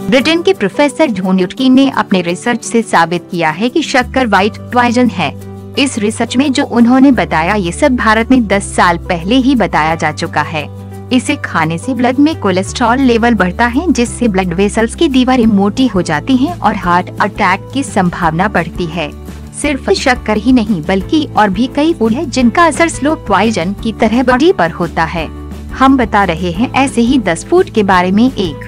Britain के professor John Newton ने अपने रिसर्च से साबित किया है कि शक्कर व्हाइट पॉइजन है। इस रिसर्च में जो उन्होंने बताया ये सब भारत में 10 साल पहले ही बताया जा चुका है। इसे खाने से ब्लड में कोलेस्ट्रॉल लेवल बढ़ता है, जिससे ब्लड वेसल्स की दीवारें मोटी हो जाती हैं और हार्ट अटैक की संभावना बढ़ती है। सिर्फ शक्कर ही नहीं बल्कि और भी कई फूड है जिनका असर स्लो पॉइजन की तरह बॉडी पर होता है। हम बता रहे हैं ऐसे ही 10 फूड के बारे में। 1.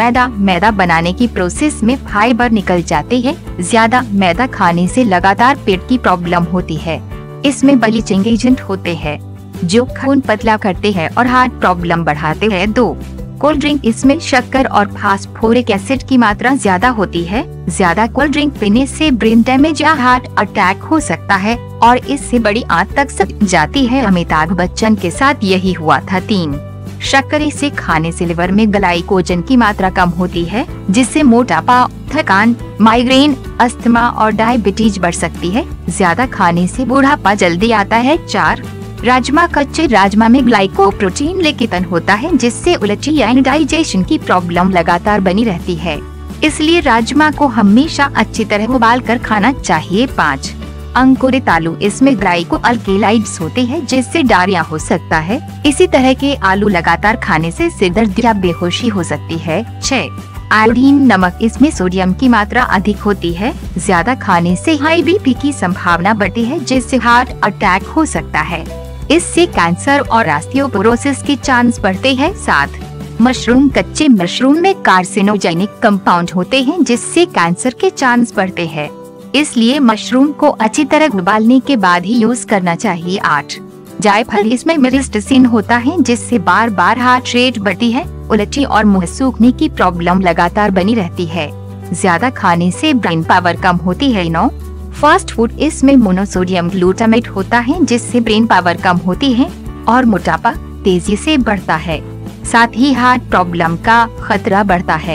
मैदा बनाने की प्रोसेस में फाइबर निकल जाते हैं। ज्यादा मैदा खाने से लगातार पेट की प्रॉब्लम होती है। इसमें ब्लीचिंग एजेंट होते हैं जो खून पतला करते हैं और हार्ट प्रॉब्लम बढ़ाते हैं। 2. कोल्ड ड्रिंक, इसमें शक्कर और फास्फोरिक एसिड की मात्रा ज्यादा होती है। ज्यादा कोल्ड ड्रिंक पीने से ब्रेन डैमेज या हार्ट अटैक हो सकता है और इससे बड़ी आंत तक सक जाती है। अमिताभ बच्चन के साथ यही हुआ था। 3. शक्कर, इसे खाने से लिवर में ग्लाइकोजन की मात्रा कम होती है, जिससे मोटापा, थकान, माइग्रेन, अस्थमा और डायबिटीज बढ़ सकती है। ज्यादा खाने से बुढ़ापा जल्दी आता है। 4. राजमा, कच्चे राजमा में ग्लाइकोप्रोटीन लेकिन होता है, जिससे उलटी या इंडाइजेशन की प्रॉब्लम लगातार बनी रहती है। इसलिए राजमा को हमेशा अच्छी तरह उबाल कर खाना चाहिए। 5. अंकुरित आलू, इसमें ग्लाइको अल्केलाइड्स होते हैं, जिससे डायरिया हो सकता है। इसी तरह के आलू लगातार खाने से सिर दर्द या बेहोशी हो सकती है। 6. आयोडीन नमक, इसमें सोडियम की मात्रा अधिक होती है। ज्यादा खाने से हाई बीपी की संभावना बढ़ती है, जिससे हार्ट अटैक हो सकता है। इससे कैंसर और ऑस्टियोपोरोसिस के चांस बढ़ते हैं। 7. मशरूम, कच्चे मशरूम में कार्सिनोजेनिक कंपाउंड होते हैं, जिससे कैंसर के चांस बढ़ते हैं। इसलिए मशरूम को अच्छी तरह उबालने के बाद ही यूज करना चाहिए। 8. जायफल, इसमें मिरिस्टिसिन होता है, जिससे बार बार हार्ट रेट बढ़ती है। उलटी और मुंह सूखने की प्रॉब्लम लगातार बनी रहती है। ज्यादा खाने से ब्रेन पावर कम होती है। 9. फास्ट फूड, इसमें मोनोसोडियम ग्लूटामेट होता है, जिससे ब्रेन पावर कम होती है और मोटापा तेजी से बढ़ता है। साथ ही हार्ट प्रॉब्लम का खतरा बढ़ता है।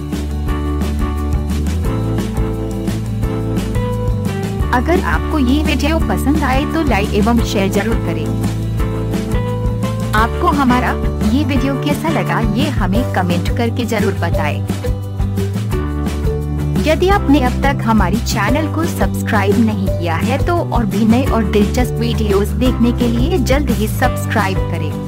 अगर आपको ये वीडियो पसंद आए तो लाइक एवं शेयर जरूर करें। आपको हमारा ये वीडियो कैसा लगा ये हमें कमेंट करके जरूर बताएं। यदि आपने अब तक हमारी चैनल को सब्सक्राइब नहीं किया है तो और भी नए और दिलचस्प वीडियोस देखने के लिए जल्द ही सब्सक्राइब करें।